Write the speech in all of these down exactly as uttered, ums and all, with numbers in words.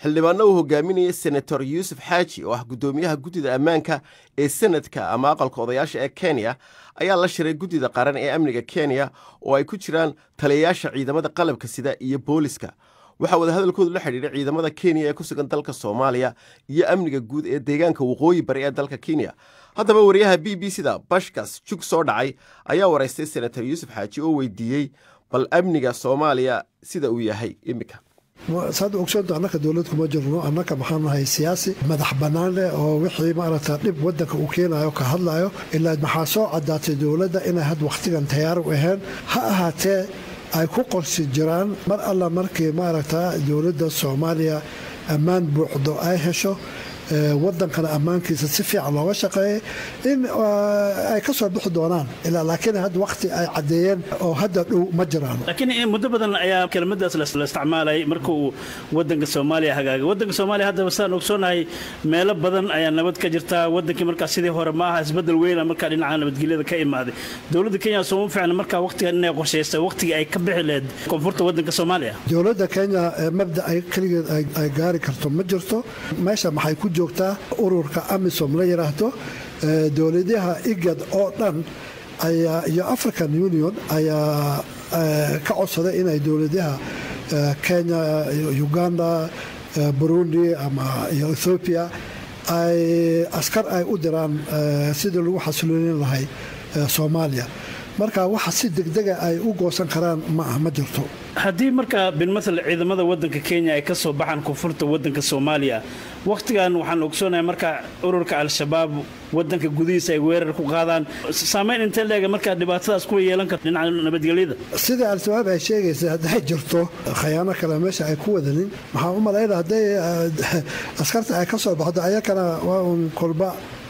xildhibaanna uu hogaaminayay senator yuusuf xaaji oo ah guddoomiyaha guddida ammaanka ee sanadka ama aqalka odayaasha ee Kenya ayaa la shiray guddida qaran ee amniga Kenya oo ay ku jiraan taliyayaasha ciidamada qalabka sida iyo booliska. waxa wada hadalkoodu la xiriiray ciidamada Kenya ee ku sugan dalka Soomaaliya iyo amniga guud ee deegaanka waqooyi bari ee dalka Kenya. haddaba wariyaha B B C da Bashkas Chuk soo dhacay ayaa wareystay senator Yuusuf Xaaji oo weydiiyey bal amniga Soomaaliya sida uu yahay imika. saad ogsoonto annaka dawladku ma jirno annaka maxaan nahay siyaasi madax bannaan leh oo wixii maaragta dhib waddanka uu keenayo ka hadlayo ilaa maxaa soo caddaatay dawladda inay had wakhtigan tayaar u ahayn ha ahaatee ay ku qorsi jiraan mar alla markii maaragta dawladda Soomaaliya ammaan buuxdo ay hesho waddankana ammaankiisa si fiican looga shaqeeyay in ay ka soo bixi doonaan ilaa laakiin had waqti ay cadeeyeen oo hadda dhow ma jiraan laakiin muddo badan ayaa kelmadaas la isticmaalay markuu waddanka Soomaaliya hagaagay waddanka Soomaaliya hadda wasaan ogsoonahay meelo badan ayaa nabad ka jirta waddankii marka sidii hore ma aha isbedel weyn marka dhinaca nabadgelyada ka imaaday dawladda Kenya soo fiican marka waqtigan inay qorsheysay waqtiga ay ka bixi lahayd koonfurta waddanka Soomaaliya dawladda Kenya mabda ay kaligeed ay gaari karto ma jirto meesha maxay ku joogtaa ururka AMISOM la yiraahdo dawladaha igad oo dhan ayaa iyo African Union ayaa ka codsaday inay dawladaha Kenya Uganda Burundi ama Ethiopia ay askar ay u diraan sidii lagu xasiloonin lahay Soomaaliya marka waxa si degdeg ah ay u goosan karaan ma ma jirto haddii marka bilmathal ciidamada waddanka Kenya ay ka soo baxaan koonfurta waddanka Soomaaliya waqtigan waxaan ogsoonahay marka ururka al-shabaab waddanka gudihiisa ay weerar ku qaadaan saameyn inta leega marka dhibaatadaas ku yeelan karto dhinaca nabadgelyada sida al-shabaab ay sheegaysaa hadday jirto khiyaano kale meesha ay ku wadanin maxaa u maleeyahay hadday askarta ay ka soo baxdo ayakana waa un kolba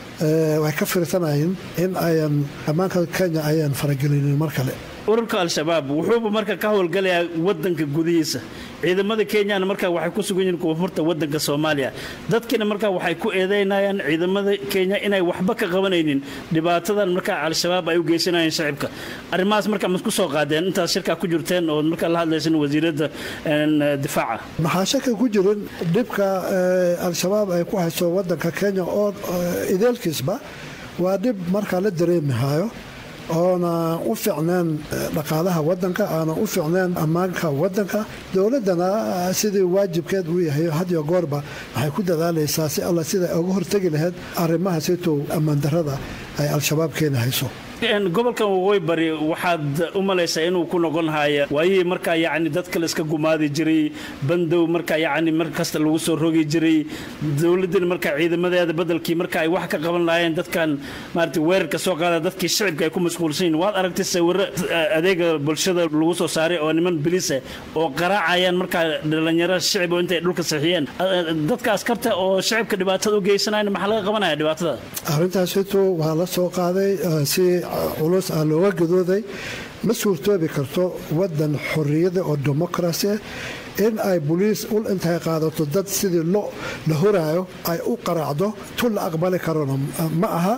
way ka fiirsanayeen in ayan ammaanka Kenya ayan faragelinin mar kale ururka al-shabaab wuxuu marka ka howlgalayaa waddanka gudihiisa ciidamada Kenya marka waxay ku sugan yihiin koonfurta waddanka Soomaaliya dadkina marka waxay ku eedeynayaan ciidamada Kenya inay waxba ka qabanaynin dhibaatadan marka al-shabaab ay u geysanayaan shacabka arimaas marka ma ku soo qaadeen inta shirka ku jirteen oo marka la hadlaysan wasiirada difaaca maxaa shaka ku jirin dibka al-shabaab ay ku hayso waddanka Kenya oo ideelkiisba waa dib marka la dareemayo oona u fiicnaan dhaqaalaha waddanka aana u fiicnaan ammaanka waddanka dawladdana sidii waajibkeed uu yahay had iyo goorba waxay ku dadaalaysaa si alla sida uga hortagi lahayd arrimaha sitoo ammaan darrada ay al-shabaab keenayso gobolkan waqooyi bari waxaad u malaysaa inuu ku noqon haya waayii marka yaani dadka la iska gumaadi jiray bandow marka yaani markasta lagu soo rogi jiray dawladda marka ciidamadeeda badalkii marka ay wax ka qaban laayeen dadkan maartay weerarka soo qaada dadkii shacabka ay ku mashquulsan waad aragtay sawir adeega bulshada lagu soo saaray oo niman biliis oo qaraacayaan marka dhalinyaro shacab oo intay dhulka saxiyeen dadka askarta oo shacabka dhibaatada u geysanayaan maxaa laga qabanaya dhibaatada arrintaas waa la soo qaaday si culus aan looga gadooday ma suurtoobi karto waddan xorriyada oo demokrasi in ay booliis ul intay qaadato dad sidii lo la horaayo ay u qaraacdo tul la aqbali karona ma aha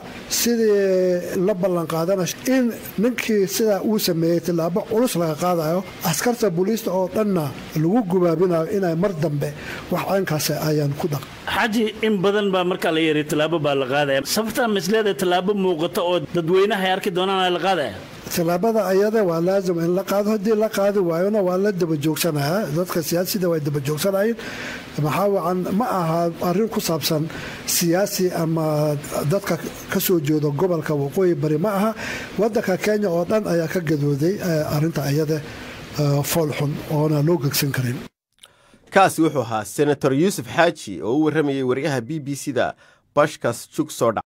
sidii la ballan qaadana in ninkii sidaa uu sameeyey tilaabo culus laga qaadayo askarta booliista oo dhanna lagu gubaabinayo inay mar dambe wax caynkaas ayaan ku dhaq xaji in badan baa marka la yeeray tilaabo baa la qaadaya sababta misleeda tilaabo muuqato oo dadweynaha ay arki doonaan la qaadaya tilaabada ayada waa laazim in la qaado hadii la qaadi waayona waa la daba joogsanayaa dadka siyaasiyiinta way daba joogsanayeen maxaa wacan ma aha arrin ku saabsan siyaasi ama dadka ka soo jeedo gobolka waqooyi bari ma aha waddanka Kenya oo dhan ayaa ka gadooday arrinta ayada foolxun oo aan loo gagsan karin kaasi wuxuu ahaa senator Yuusuf Xaaji oo u waramayay wariyaha B B C da Bashkas Chuk soo